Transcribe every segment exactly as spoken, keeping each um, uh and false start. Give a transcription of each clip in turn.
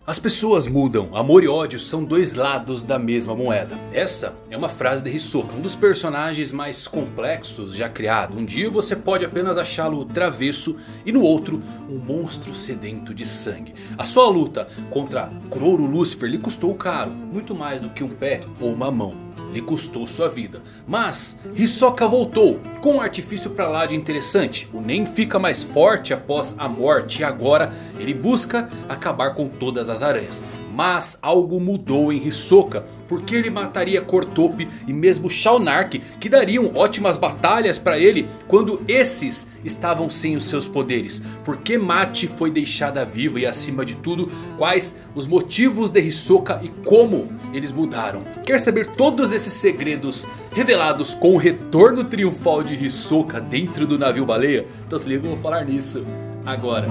As pessoas mudam, amor e ódio são dois lados da mesma moeda. Essa é uma frase de Hisoka, um dos personagens mais complexos já criado. Um dia você pode apenas achá-lo travesso e no outro um monstro sedento de sangue. A sua luta contra Kuroro Lucifer lhe custou caro, muito mais do que um pé ou uma mão. Lhe custou sua vida. Mas Hisoka voltou com um artifício pra lá de interessante. O Nen fica mais forte após a morte e agora ele busca acabar com todas as aranhas. Mas algo mudou em Hisoka, porque ele mataria Cortope e mesmo Shaunark, que dariam ótimas batalhas para ele quando esses estavam sem os seus poderes. Por que Mate foi deixada viva e acima de tudo, quais os motivos de Hisoka e como eles mudaram. Quer saber todos esses segredos revelados com o retorno triunfal de Hisoka dentro do navio baleia? Então se liga, eu vou falar nisso agora.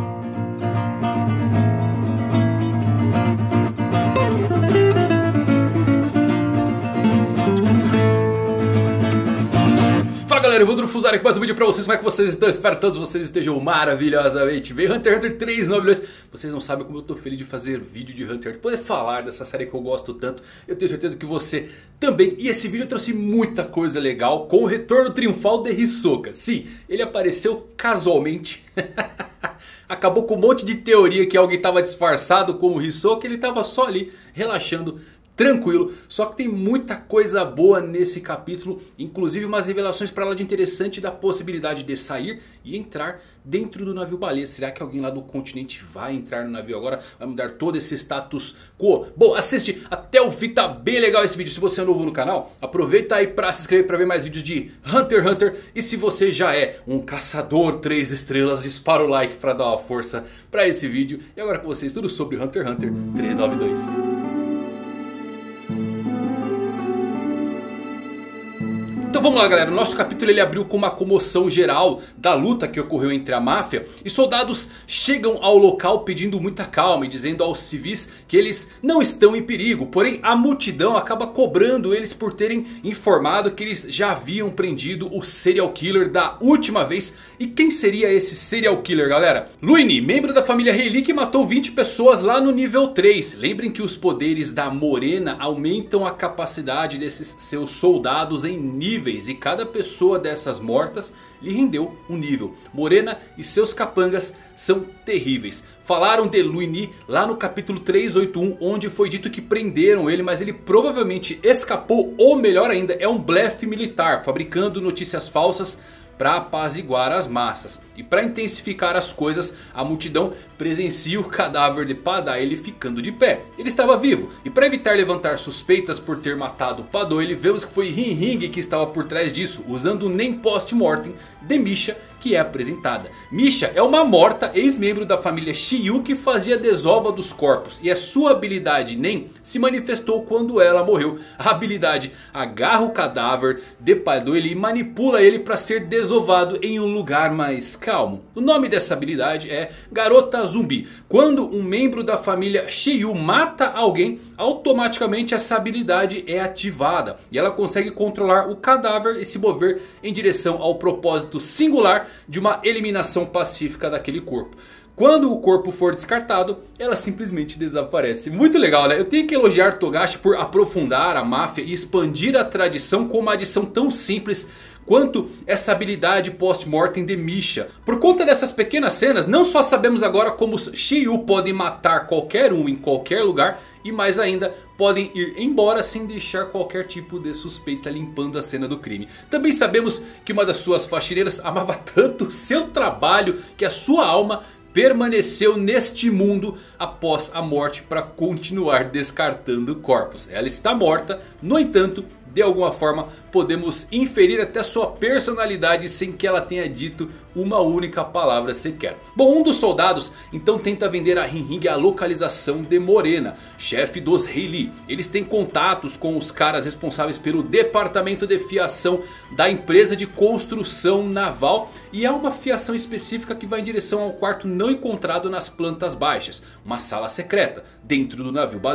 Galera, eu vou Drufuzar aqui mais um vídeo pra vocês. Como é que vocês estão? Espero que todos vocês estejam maravilhosamente bem. Hunter x Hunter três nove dois. Vocês não sabem como eu tô feliz de fazer vídeo de Hunter x Hunter, poder falar dessa série que eu gosto tanto. Eu tenho certeza que você também. E esse vídeo trouxe muita coisa legal com o retorno triunfal de Hisoka. Sim, ele apareceu casualmente. Acabou com um monte de teoria que alguém estava disfarçado como Hisoka. Ele estava só ali relaxando, tranquilo, só que tem muita coisa boa nesse capítulo, inclusive umas revelações para lá de interessante da possibilidade de sair e entrar dentro do navio baleia. Será que alguém lá do continente vai entrar no navio agora? Vai mudar todo esse status quo? Bom, assiste até o fim, tá bem legal esse vídeo. Se você é novo no canal, aproveita aí para se inscrever para ver mais vídeos de Hunter x Hunter. E se você já é um caçador três estrelas, dispara o like para dar uma força para esse vídeo. E agora com vocês tudo sobre Hunter x Hunter três nove dois. Então vamos lá, galera, o nosso capítulo ele abriu com uma comoção geral da luta que ocorreu entre a máfia. E soldados chegam ao local pedindo muita calma e dizendo aos civis que eles não estão em perigo. Porém a multidão acaba cobrando eles por terem informado que eles já haviam prendido o serial killer da última vez. E quem seria esse serial killer, galera? Luini, membro da família Rayleigh que matou vinte pessoas lá no nível três. Lembrem que os poderes da Morena aumentam a capacidade desses seus soldados em nível. E cada pessoa dessas mortas lhe rendeu um nível. Morena e seus capangas são terríveis. Falaram de Luini lá no capítulo trezentos e oitenta e um, onde foi dito que prenderam ele, mas ele provavelmente escapou, ou melhor ainda, é um blefe militar, fabricando notícias falsas para apaziguar as massas. E para intensificar as coisas, a multidão presencia o cadáver de Padaili ficando de pé. Ele estava vivo. E para evitar levantar suspeitas por ter matado Padoili, vemos que foi Ring Ring que estava por trás disso, usando o Nen post-mortem de Misha, que é apresentada. Misha é uma morta ex-membro da família Shiryu que fazia desova dos corpos. E a sua habilidade Nen se manifestou quando ela morreu. A habilidade agarra o cadáver de Padoili e manipula ele para ser desovado em um lugar mais calmo. O nome dessa habilidade é Garota Zumbi. Quando um membro da família Shiryu mata alguém, automaticamente essa habilidade é ativada. E ela consegue controlar o cadáver e se mover em direção ao propósito singular de uma eliminação pacífica daquele corpo. Quando o corpo for descartado, ela simplesmente desaparece. Muito legal, né? Eu tenho que elogiar Togashi por aprofundar a máfia e expandir a tradição com uma adição tão simples quanto essa habilidade post-mortem de Misha. Por conta dessas pequenas cenas, não só sabemos agora como os Shiryu podem matar qualquer um em qualquer lugar, e mais ainda podem ir embora sem deixar qualquer tipo de suspeita limpando a cena do crime. Também sabemos que uma das suas faxineiras amava tanto seu trabalho que a sua alma permaneceu neste mundo após a morte para continuar descartando corpos. Ela está morta, no entanto, de alguma forma podemos inferir até sua personalidade sem que ela tenha dito uma única palavra sequer. Bom, um dos soldados então tenta vender a Ring Ring a localização de Morena, chefe dos Rayleigh. Eles têm contatos com os caras responsáveis pelo departamento de fiação da empresa de construção naval. E há uma fiação específica que vai em direção ao quarto não encontrado nas plantas baixas, uma sala secreta dentro do navio baleia.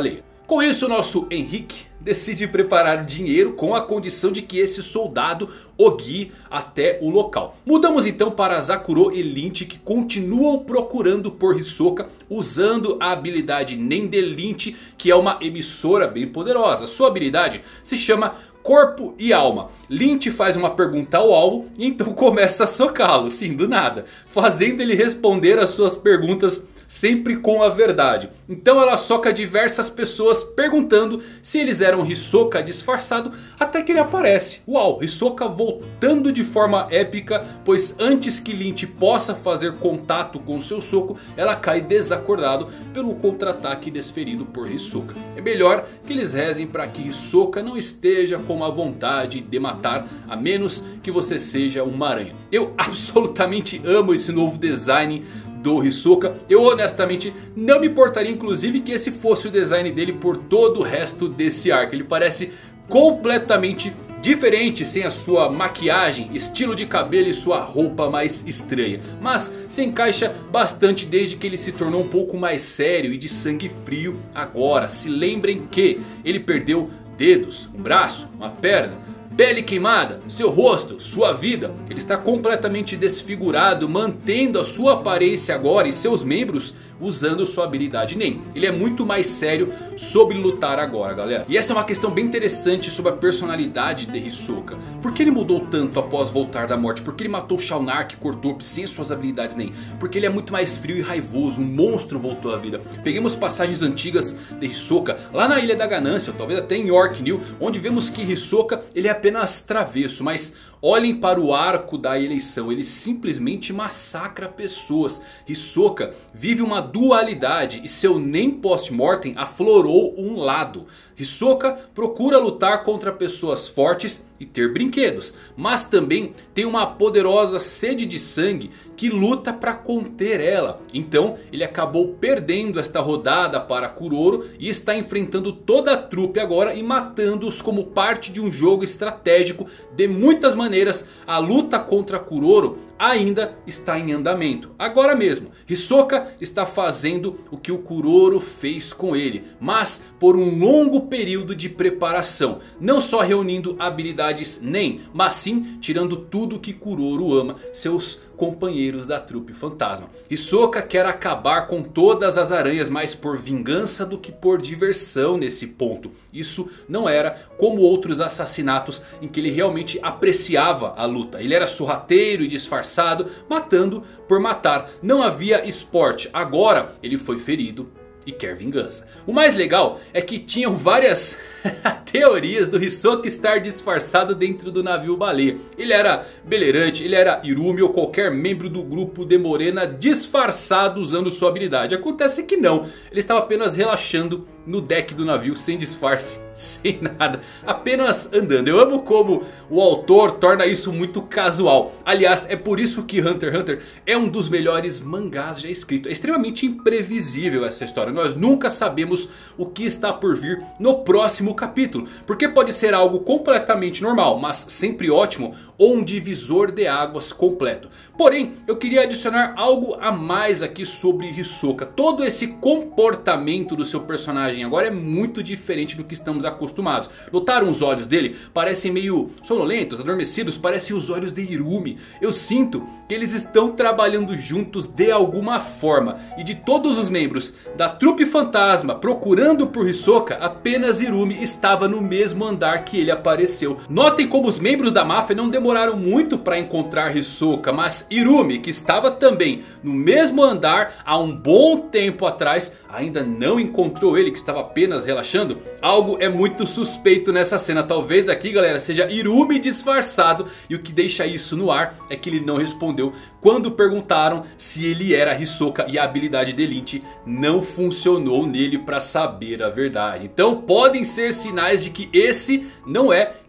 Com isso, o nosso Henrique decide preparar dinheiro com a condição de que esse soldado o guie até o local. Mudamos então para Zakuro e Lynch, que continuam procurando por Hisoka usando a habilidade Nen de Lynch, que é uma emissora bem poderosa. Sua habilidade se chama Corpo e Alma. Lynch faz uma pergunta ao alvo e então começa a socá-lo, sim, do nada, fazendo ele responder as suas perguntas sempre com a verdade. Então ela soca diversas pessoas perguntando se eles eram Hisoka disfarçado, até que ele aparece. Uau, Hisoka voltando de forma épica, pois antes que Lynch possa fazer contato com seu soco, ela cai desacordado pelo contra-ataque desferido por Hisoka. É melhor que eles rezem para que Hisoka não esteja com a vontade de matar, a menos que você seja uma aranha. Eu absolutamente amo esse novo design do Hisoka. Eu honestamente não me importaria inclusive que esse fosse o design dele por todo o resto desse arco. Ele parece completamente diferente, sem a sua maquiagem, estilo de cabelo e sua roupa mais estranha. Mas se encaixa bastante desde que ele se tornou um pouco mais sério e de sangue frio agora. Se lembrem que ele perdeu dedos, um braço, uma perna, pele queimada, seu rosto, sua vida. Ele está completamente desfigurado, mantendo a sua aparência agora e seus membros usando sua habilidade Nen. Ele é muito mais sério sobre lutar agora, galera. E essa é uma questão bem interessante sobre a personalidade de Hisoka. Por que ele mudou tanto após voltar da morte? Por que ele matou Shaunark e Cortop sem suas habilidades Nen? Porque ele é muito mais frio e raivoso. Um monstro voltou à vida. Peguemos passagens antigas de Hisoka lá na Ilha da Ganância, ou talvez até em Yorknew, onde vemos que Hisoka ele é apenas travesso, mas olhem para o arco da eleição, ele simplesmente massacra pessoas. Hisoka vive uma dualidade e seu Nen post-mortem aflorou um lado. Hisoka procura lutar contra pessoas fortes e ter brinquedos, mas também tem uma poderosa sede de sangue que luta para conter ela. Então ele acabou perdendo esta rodada para Kuroro e está enfrentando toda a trupe agora e matando-os como parte de um jogo estratégico. De muitas maneiras a luta contra Kuroro ainda está em andamento. Agora mesmo Hisoka está fazendo o que o Kuroro fez com ele, mas por um longo período de preparação. Não só reunindo habilidades Nen, mas sim tirando tudo que Kuroro ama, seus companheiros da trupe fantasma. Hisoka quer acabar com todas as aranhas, mais por vingança do que por diversão nesse ponto. Isso não era como outros assassinatos em que ele realmente apreciava a luta. Ele era sorrateiro e disfarçado, matando por matar. Não havia esporte. Agora ele foi ferido e quer vingança. O mais legal é que tinham várias teorias do Hisoka estar disfarçado dentro do navio baleia. Ele era Beleirante, ele era Irumi ou qualquer membro do grupo de Morena disfarçado usando sua habilidade. Acontece que não, ele estava apenas relaxando no deck do navio sem disfarce, sem nada, apenas andando. Eu amo como o autor torna isso muito casual. Aliás, é por isso que Hunter x Hunter é um dos melhores mangás já escritos. É extremamente imprevisível essa história. Nós nunca sabemos o que está por vir no próximo capítulo, porque pode ser algo completamente normal, mas sempre ótimo, ou um divisor de águas completo. Porém, eu queria adicionar algo a mais aqui sobre Hisoka. Todo esse comportamento do seu personagem agora é muito diferente do que estamos acostumados. Notaram os olhos dele? Parecem meio sonolentos, adormecidos, parecem os olhos de Irumi. Eu sinto que eles estão trabalhando juntos de alguma forma. E de todos os membros da trupe fantasma procurando por Hisoka, apenas Irumi estava no mesmo andar que ele apareceu. Notem como os membros da máfia não demoraram muito para encontrar Hisoka, mas Irumi, que estava também no mesmo andar há um bom tempo atrás, ainda não encontrou ele, que estava apenas relaxando. Algo é muito suspeito nessa cena. Talvez aqui, galera, seja Irumi disfarçado, e o que deixa isso no ar é que ele não respondeu quando perguntaram se ele era Hisoka, e a habilidade de Lynch não funcionou nele para saber a verdade. Então podem ser sinais de que esse não é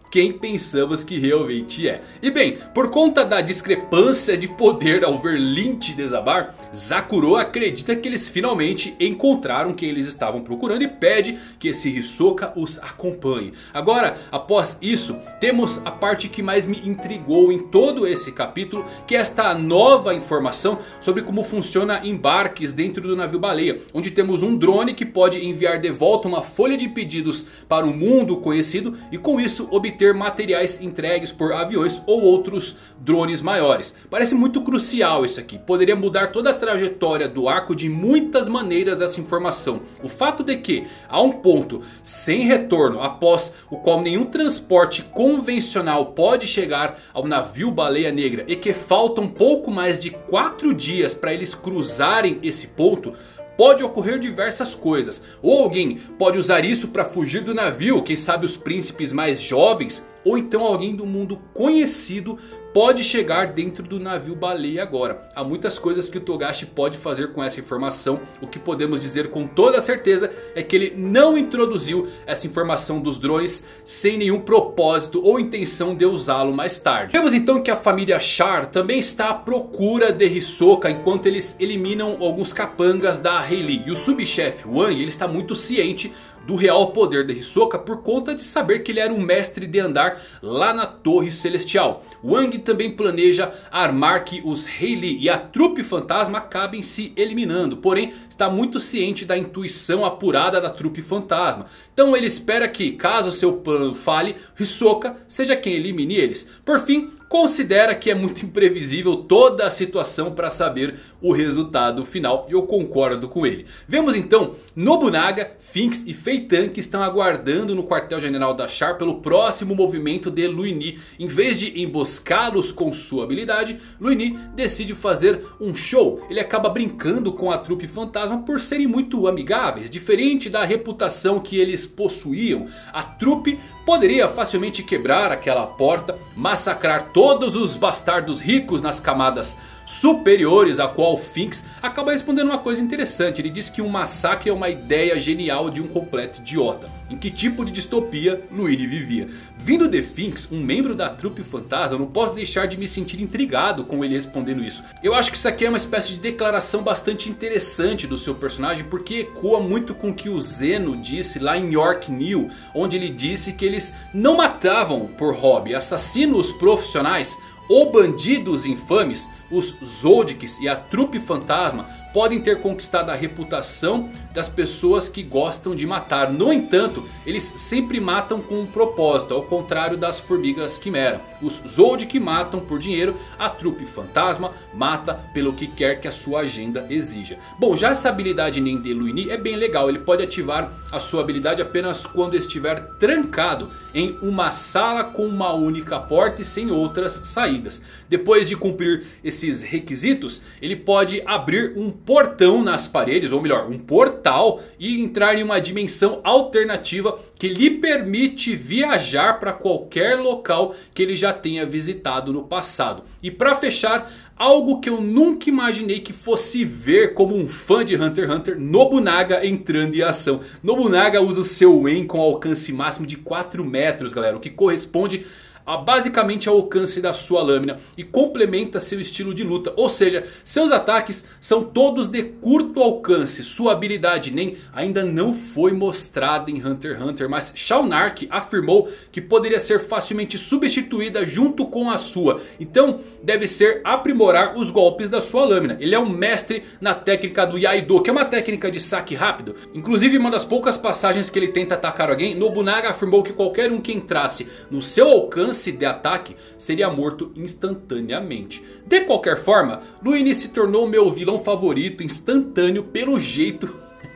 quem pensamos que realmente é. E bem, por conta da discrepância de poder ao ver Lynch desabar, Zakuro acredita que eles finalmente encontraram quem eles estavam procurando e pede que esse Hisoka os acompanhe. Agora, após isso, temos a parte que mais me intrigou em todo esse capítulo, que é esta nova informação sobre como funciona embarques dentro do navio baleia, onde temos um drone que pode enviar de volta uma folha de pedidos para o mundo conhecido e com isso obter ter materiais entregues por aviões ou outros drones maiores. Parece muito crucial isso aqui. Poderia mudar toda a trajetória do arco de muitas maneiras essa informação. O fato de que há um ponto sem retorno após o qual nenhum transporte convencional pode chegar ao navio Baleia Negra e que faltam pouco mais de quatro dias para eles cruzarem esse ponto, pode ocorrer diversas coisas. Ou alguém pode usar isso para fugir do navio, quem sabe os príncipes mais jovens. Ou então alguém do mundo conhecido pode chegar dentro do navio baleia agora. Há muitas coisas que o Togashi pode fazer com essa informação. O que podemos dizer com toda certeza é que ele não introduziu essa informação dos drones sem nenhum propósito ou intenção de usá-lo mais tarde. Vemos então que a família Char também está à procura de Hisoka enquanto eles eliminam alguns capangas da Rayleigh. E o subchefe Wang, ele está muito ciente do real poder de Hisoka por conta de saber que ele era um mestre de andar lá na Torre Celestial. Wang também planeja armar que os Rayleigh e a trupe fantasma acabem se eliminando. Porém está muito ciente da intuição apurada da trupe fantasma. Então ele espera que, caso seu plano falhe, Hisoka seja quem elimine eles. Por fim, considera que é muito imprevisível toda a situação para saber o resultado final. E eu concordo com ele. Vemos então Nobunaga, Finks e Feitan que estão aguardando no quartel-general da Char pelo próximo movimento de Luini. Em vez de emboscá-los com sua habilidade, Luini decide fazer um show. Ele acaba brincando com a trupe fantasma por serem muito amigáveis. Diferente da reputação que eles possuíam, a trupe poderia facilmente quebrar aquela porta, massacrar todos os bastardos ricos nas camadas superiores, a qual Finks acaba respondendo uma coisa interessante. Ele diz que um massacre é uma ideia genial de um completo idiota. Em que tipo de distopia Luini vivia? Vindo de Finks, um membro da trupe fantasma, eu não posso deixar de me sentir intrigado com ele respondendo isso. Eu acho que isso aqui é uma espécie de declaração bastante interessante do seu personagem, porque ecoa muito com o que o Zeno disse lá em York New, onde ele disse que eles não matavam por hobby. Assassinos profissionais ou bandidos infames, os Zoldycks e a trupe fantasma podem ter conquistado a reputação das pessoas que gostam de matar. No entanto, eles sempre matam com um propósito, ao contrário das formigas quimera. Os Zoldyck matam por dinheiro, a trupe fantasma mata pelo que quer que a sua agenda exija. Bom, já essa habilidade Nen de Luini é bem legal. Ele pode ativar a sua habilidade apenas quando estiver trancado em uma sala com uma única porta e sem outras saídas. Depois de cumprir esses requisitos, ele pode abrir um portão nas paredes, ou melhor, um portal, e entrar em uma dimensão alternativa que lhe permite viajar para qualquer local que ele já tenha visitado no passado. E para fechar, algo que eu nunca imaginei que fosse ver como um fã de Hunter x Hunter, Nobunaga entrando em ação. Nobunaga usa o seu En com alcance máximo de quatro metros, galera, o que corresponde a basicamente ao alcance da sua lâmina e complementa seu estilo de luta. Ou seja, seus ataques são todos de curto alcance. Sua habilidade Nen ainda não foi mostrada em Hunter x Hunter, mas Shaunark afirmou que poderia ser facilmente substituída junto com a sua. Então deve ser aprimorar os golpes da sua lâmina. Ele é um mestre na técnica do Yaido, que é uma técnica de saque rápido. Inclusive, uma das poucas passagens que ele tenta atacar alguém, Nobunaga afirmou que qualquer um que entrasse no seu alcance de ataque seria morto instantaneamente. De qualquer forma, Luini se tornou meu vilão favorito instantâneo pelo jeito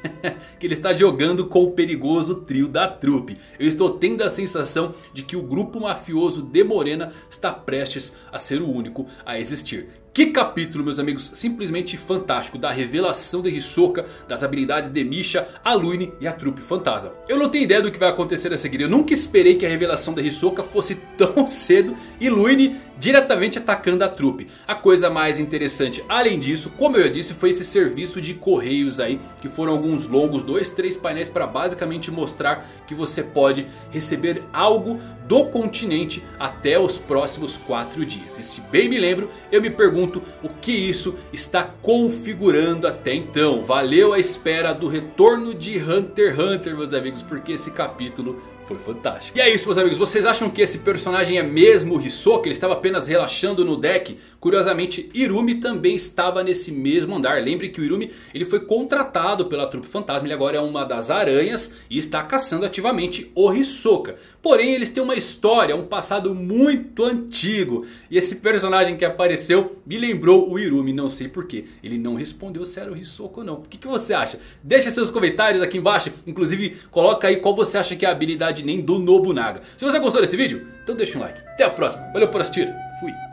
que ele está jogando com o perigoso trio da trupe. Eu estou tendo a sensação de que o grupo mafioso de Morena está prestes a ser o único a existir. Que capítulo, meus amigos, simplesmente fantástico, da revelação de Hisoka, das habilidades de Misha, a Luini e a trupe fantasma. Eu não tenho ideia do que vai acontecer a seguir. Eu nunca esperei que a revelação de Hisoka fosse tão cedo e Luini diretamente atacando a trupe. A coisa mais interessante, além disso, como eu já disse, foi esse serviço de correios aí, que foram alguns longos, dois, três painéis para basicamente mostrar que você pode receber algo do continente até os próximos quatro dias. E se bem me lembro, eu me pergunto o que isso está configurando até então. Valeu a espera do retorno de Hunter x Hunter, meus amigos, porque esse capítulo foi fantástico. E é isso, meus amigos, vocês acham que esse personagem é mesmo o Hisoka? Ele estava apenas relaxando no deck? Curiosamente, Irumi também estava nesse mesmo andar. Lembre que o Irumi ele foi contratado pela trupe fantasma. Ele agora é uma das aranhas e está caçando ativamente o Hisoka. Porém, eles têm uma história, um passado muito antigo. E esse personagem que apareceu me lembrou o Irumi, não sei porquê. Ele não respondeu se era o Hisoka ou não. O que, que você acha? Deixa seus comentários aqui embaixo. Inclusive, coloca aí qual você acha que é a habilidade nem do Nobunaga. Se você gostou desse vídeo, então deixa um like. Até a próxima. Valeu por assistir. Fui.